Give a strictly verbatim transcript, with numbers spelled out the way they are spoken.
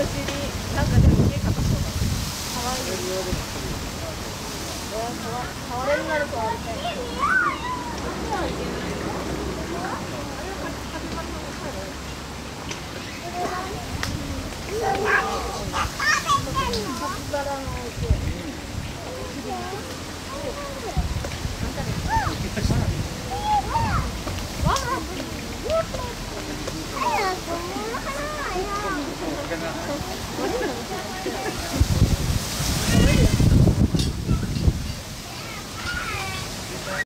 尻、なんかでも家硬そうだ。可愛い。えー、かわ、変われになる